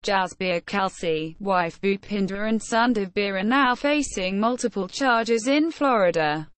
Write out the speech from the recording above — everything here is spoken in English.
Jasbir Kalsi, wife Bhupinder and son Devbir are now facing multiple charges in Florida.